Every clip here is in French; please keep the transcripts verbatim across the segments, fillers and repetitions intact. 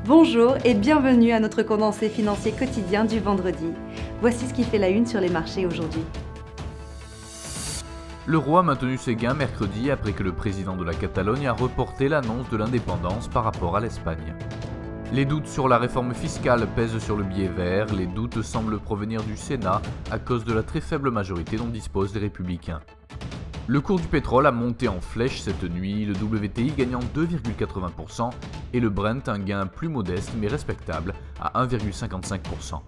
Bonjour et bienvenue à notre condensé financier quotidien du vendredi. Voici ce qui fait la une sur les marchés aujourd'hui. L'euro a maintenu ses gains mercredi après que le président de la Catalogne a reporté l'annonce de l'indépendance par rapport à l'Espagne. Les doutes sur la réforme fiscale pèsent sur le billet vert, les doutes semblent provenir du Sénat à cause de la très faible majorité dont disposent les Républicains. Le cours du pétrole a monté en flèche cette nuit, le W T I gagnant deux virgule quatre-vingts pour cent et le Brent un gain plus modeste mais respectable à un virgule cinquante-cinq pour cent.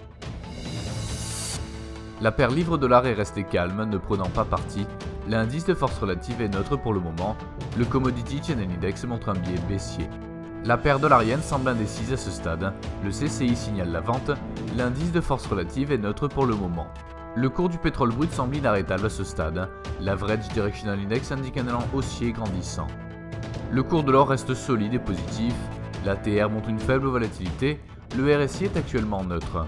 La paire livre-dollar est restée calme, ne prenant pas parti. L'indice de force relative est neutre pour le moment. Le Commodity Channel Index montre un biais baissier. La paire dollar-yen semble indécise à ce stade. Le C C I signale la vente. L'indice de force relative est neutre pour le moment. Le cours du pétrole brut semble inarrêtable à ce stade. L'Average Directional Index indique un élan haussier grandissant. Le cours de l'or reste solide et positif. L'A T R montre une faible volatilité. Le R S I est actuellement neutre.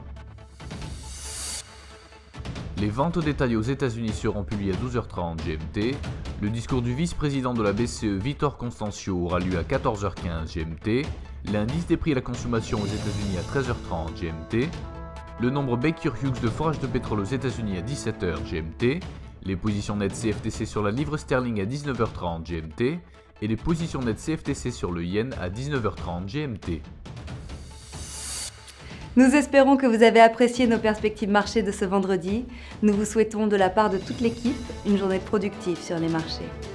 Les ventes détaillées aux États-Unis seront publiées à douze heures trente G M T. Le discours du vice-président de la B C E, Vitor Constâncio, aura lieu à quatorze heures quinze G M T. L'indice des prix à la consommation aux États-Unis à treize heures trente G M T. Le nombre Baker Hughes de forage de pétrole aux États-Unis à dix-sept heures G M T. Les positions nettes C F T C sur la livre sterling à dix-neuf heures trente G M T. Et les positions nettes C F T C sur le yen à dix-neuf heures trente G M T. Nous espérons que vous avez apprécié nos perspectives marché de ce vendredi. Nous vous souhaitons de la part de toute l'équipe une journée productive sur les marchés.